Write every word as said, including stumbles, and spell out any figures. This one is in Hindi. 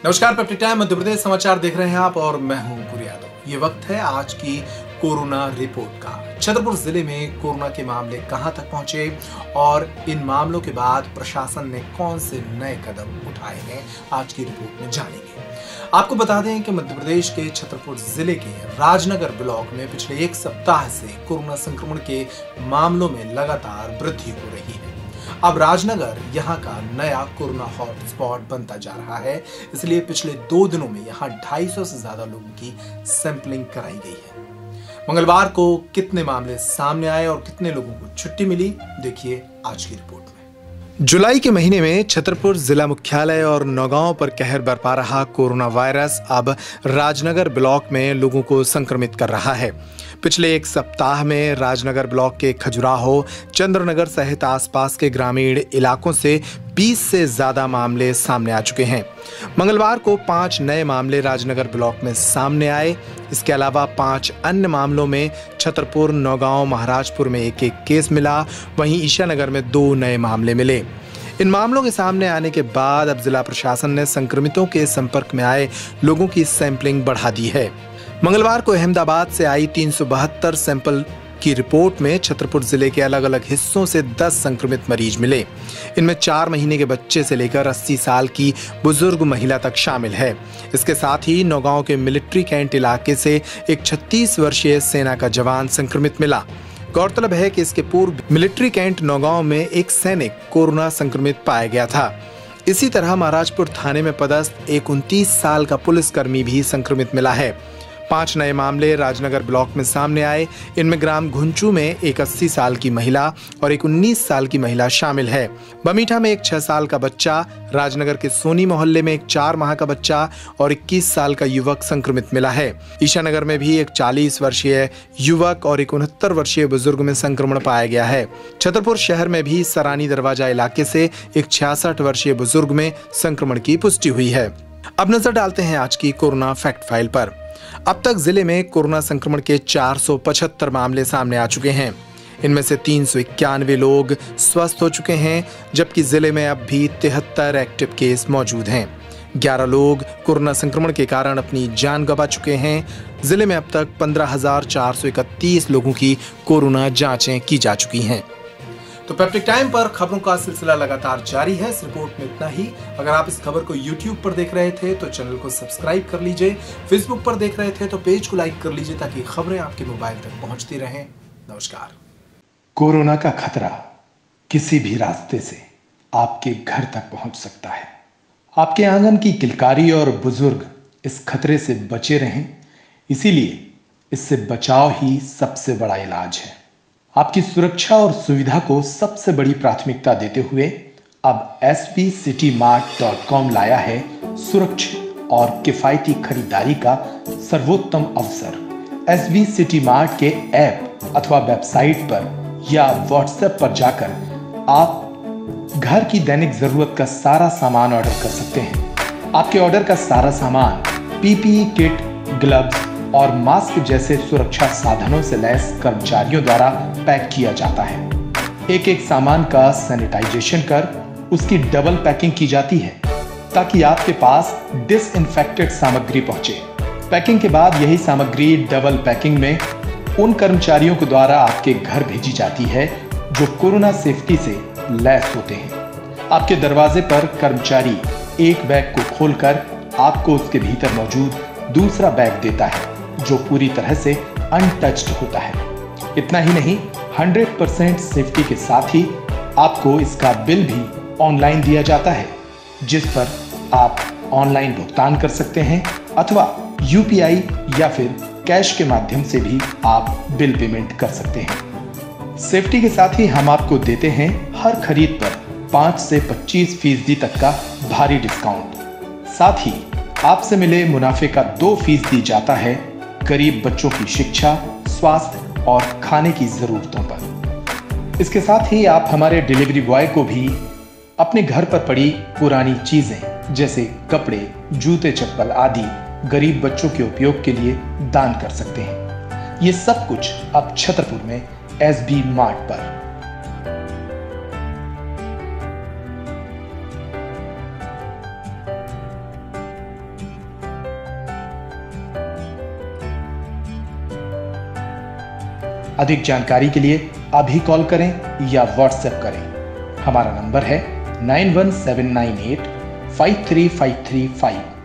नमस्कार, पेप्टिक टाइम मध्य प्रदेश समाचार देख रहे हैं आप और मैं हूं पुरी यादव। ये वक्त है आज की कोरोना रिपोर्ट का। छतरपुर जिले में कोरोना के मामले कहां तक पहुंचे और इन मामलों के बाद प्रशासन ने कौन से नए कदम उठाए हैं, आज की रिपोर्ट में जानेंगे। आपको बता दें कि मध्य प्रदेश के छतरपुर जिले के राजनगर ब्लॉक में पिछले एक सप्ताह से कोरोना संक्रमण के मामलों में लगातार वृद्धि हो रही है। अब राजनगर यहाँ का नया कोरोना हॉटस्पॉट बनता जा रहा है, इसलिए पिछले दो दिनों में यहाँ ढाई सौ से ज्यादा लोगों की सैंपलिंग कराई गई है। मंगलवार को कितने मामले सामने आए और कितने लोगों को छुट्टी मिली, देखिए आज की रिपोर्ट में। जुलाई के महीने में छतरपुर जिला मुख्यालय और नौगांव पर कहर बरपा रहा कोरोना वायरस अब राजनगर ब्लॉक में लोगों को संक्रमित कर रहा है। पिछले एक सप्ताह में राजनगर ब्लॉक के खजुराहो, चंद्रनगर सहित आसपास के ग्रामीण इलाकों से बीस से ज्यादा मामले सामने आ चुके हैं। मंगलवार को पांच नए मामले राजनगर ब्लॉक में सामने आए। इसके अलावा पांच अन्य मामलों में छतरपुर, नौगांव, महाराजपुर में एक एक केस मिला। वहीं ईशानगर में दो नए मामले मिले। इन मामलों के सामने आने के बाद अब जिला प्रशासन ने संक्रमितों के संपर्क में आए लोगों की सैंपलिंग बढ़ा दी है। मंगलवार को अहमदाबाद से आई तीन सौ बहत्तर सैंपल की रिपोर्ट में छतरपुर जिले के अलग अलग हिस्सों से दस संक्रमित मरीज मिले। इनमें चार महीने के बच्चे से लेकर अस्सी साल की बुजुर्ग महिला तक शामिल है। इसके साथ ही नौगांव के मिलिट्री कैंट इलाके से एक छत्तीस वर्षीय सेना का जवान संक्रमित मिला। गौरतलब है कि इसके पूर्व मिलिट्री कैंट नौगांव में एक सैनिक कोरोना संक्रमित पाया गया था। इसी तरह महाराजपुर थाने में पदस्थ एक उनतीस साल का पुलिसकर्मी भी संक्रमित मिला है। पांच नए मामले राजनगर ब्लॉक में सामने आए। इनमें ग्राम घुंचू में एक अस्सी साल की महिला और एक उन्नीस साल की महिला शामिल है। बमीठा में एक छह साल का बच्चा, राजनगर के सोनी मोहल्ले में एक चार माह का बच्चा और इक्कीस साल का युवक संक्रमित मिला है। ईशानगर में भी एक चालीस वर्षीय युवक और एक उनहत्तर वर्षीय बुजुर्ग में संक्रमण पाया गया है। छतरपुर शहर में भी सरानी दरवाजा इलाके से एक छियासठ वर्षीय बुजुर्ग में संक्रमण की पुष्टि हुई है। अब नजर डालते हैं आज की कोरोना फैक्ट फाइल पर। अब तक जिले में कोरोना संक्रमण के चार सौ पचहत्तर मामले सामने आ चुके हैं। इनमें से तीन सौ इक्यानवे लोग स्वस्थ हो चुके हैं, जबकि जिले में अब भी तिहत्तर एक्टिव केस मौजूद हैं। ग्यारह लोग कोरोना संक्रमण के कारण अपनी जान गंवा चुके हैं। जिले में अब तक पंद्रह हजार चार सौ इकतीस लोगों की कोरोना जांचें की जा चुकी हैं। तो पेप्टिक टाइम पर खबरों का सिलसिला लगातार जारी है। इस रिपोर्ट में इतना ही। अगर आप इस खबर को यूट्यूब पर देख रहे थे तो चैनल को सब्सक्राइब कर लीजिए। फेसबुक पर देख रहे थे तो पेज को लाइक कर लीजिए ताकि खबरें आपके मोबाइल तक पहुंचती रहें। नमस्कार। कोरोना का खतरा किसी भी रास्ते से आपके घर तक पहुंच सकता है। आपके आंगन की किलकारी और बुजुर्ग इस खतरे से बचे रहें, इसीलिए इससे बचाव ही सबसे बड़ा इलाज है। आपकी सुरक्षा और सुविधा को सबसे बड़ी प्राथमिकता देते हुए अब S B City Mart dot com लाया है सुरक्षित और किफायती खरीदारी का सर्वोत्तम अवसर। एस बी सिटी मार्ट के ऐप अथवा वेबसाइट पर या व्हाट्सएप पर जाकर आप घर की दैनिक जरूरत का सारा सामान ऑर्डर कर सकते हैं। आपके ऑर्डर का सारा सामान पीपीई किट, ग्लव्स और मास्क जैसे सुरक्षा साधनों से लैस कर्मचारियों द्वारा पैक किया जाता है। एक एक सामान का सैनिटाइजेशन कर उसकी डबल पैकिंग की जाती है ताकि आपके पास डिसइंफेक्टेड सामग्री पहुंचे। पैकिंग के बाद यही सामग्री डबल पैकिंग में उन कर्मचारियों के द्वारा आपके घर भेजी जाती है जो कोरोना सेफ्टी से लैस होते हैं। आपके दरवाजे पर कर्मचारी एक बैग को खोलकर आपको उसके भीतर मौजूद दूसरा बैग देता है जो पूरी तरह से अनटच्ड होता है। इतना ही नहीं, सौ परसेंट सेफ्टी के साथ ही आपको इसका बिल भी ऑनलाइन दिया जाता है, जिस पर आप ऑनलाइन भुगतान कर सकते हैं अथवा यूपीआई या फिर कैश के माध्यम से भी आप बिल पेमेंट कर सकते हैं। सेफ्टी के साथ ही हम आपको देते हैं हर खरीद पर पाँच से पच्चीस फीसदी तक का भारी डिस्काउंट। साथ ही आपसे मिले मुनाफे का दो फीसदी जाता है गरीब बच्चों की शिक्षा, स्वास्थ्य और खाने की जरूरतों पर। इसके साथ ही आप हमारे डिलीवरी बॉय को भी अपने घर पर पड़ी पुरानी चीजें जैसे कपड़े, जूते, चप्पल आदि गरीब बच्चों के उपयोग के लिए दान कर सकते हैं। ये सब कुछ अब छतरपुर में एस बी मार्ट पर। अधिक जानकारी के लिए अभी कॉल करें या व्हाट्सएप करें। हमारा नंबर है nine one seven nine eight five three five three five.